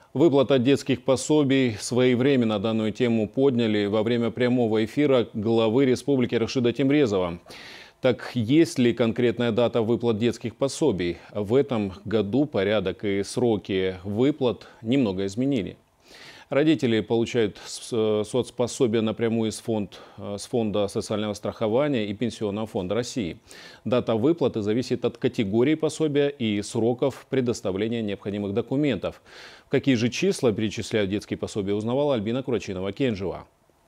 Выплата детских пособий. Своевременно данную тему подняли во время прямого эфира главы республики Рашида Темрезова. Так, есть ли конкретная дата выплат детских пособий? В этом году порядок и сроки выплат немного изменили. Родители получают соцпособие напрямую с Фонда социального страхования и Пенсионного фонда России. Дата выплаты зависит от категории пособия и сроков предоставления необходимых документов. В какие же числа перечисляют детские пособия, узнавала Альбина Курачинова-Кенжева.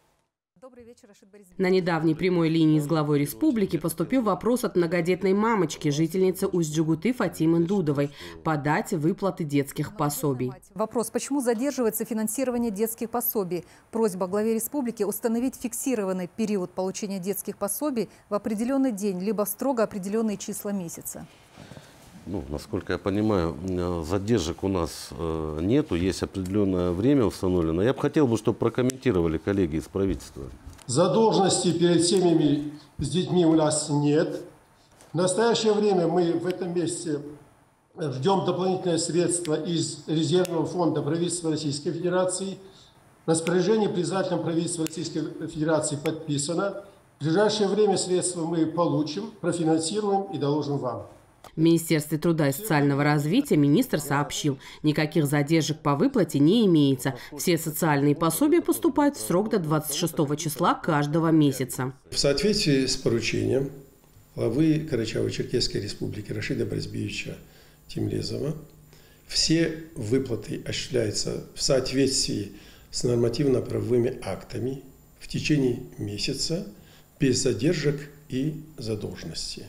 На недавней прямой линии с главой республики поступил вопрос от многодетной мамочки, жительницы Усть-Джугуты Фатимы Дудовой, по дате выплаты детских пособий. Вопрос: почему задерживается финансирование детских пособий? Просьба главе республики установить фиксированный период получения детских пособий в определенный день, либо в строго определенные числа месяца. Насколько я понимаю, задержек у нас нету, есть определенное время установлено. Я бы хотел, чтобы прокомментировали коллеги из правительства. Задолженности перед семьями с детьми у нас нет. В настоящее время мы в этом месяце ждем дополнительные средства из резервного фонда правительства Российской Федерации. Распоряжение председателем правительства Российской Федерации подписано. В ближайшее время средства мы получим, профинансируем и доложим вам. В Министерстве труда и социального развития министр сообщил, никаких задержек по выплате не имеется. Все социальные пособия поступают в срок до 26 числа каждого месяца. В соответствии с поручением главы Карачаево-Черкесской республики Рашида Борисовича Темрезова, все выплаты осуществляются в соответствии с нормативно-правовыми актами в течение месяца без задержек и задолженности.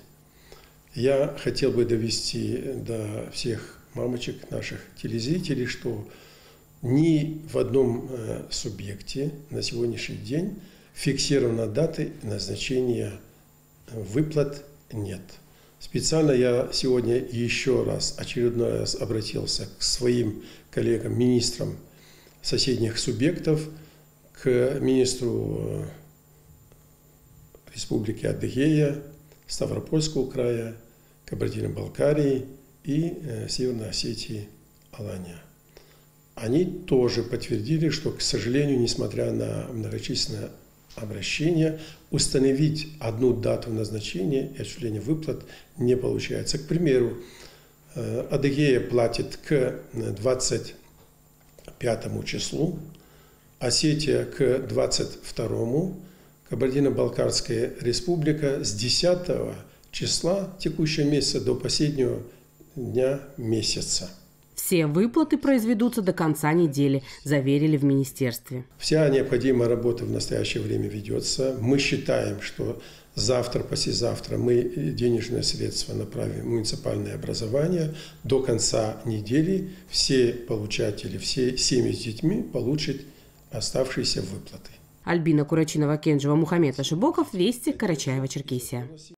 Я хотел бы довести до всех мамочек, наших телезрителей, что ни в одном субъекте на сегодняшний день фиксированной даты назначения выплат нет. Специально я сегодня еще раз, очередной раз обратился к своим коллегам, министрам соседних субъектов, к министру Республики Адыгея, Ставропольского края, Кабардино-Балкарии и Северной Осетии Алания. Они тоже подтвердили, что, к сожалению, несмотря на многочисленные обращения, установить одну дату назначения и осуществления выплат не получается. К примеру, Адыгея платит к 25 числу, Осетия к 22, Кабардино-Балкарская республика с 10 числа текущего месяца до последнего дня месяца. Все выплаты произведутся до конца недели, заверили в министерстве. Вся необходимая работа в настоящее время ведется. Мы считаем, что завтра, послезавтра мы денежные средства направим в муниципальное образование. До конца недели все получатели, все семьи с детьми получат оставшиеся выплаты. Альбина Курачинова-Кенжева, Мухаммед Ашибоков, Вести, Карачаево-Черкесия.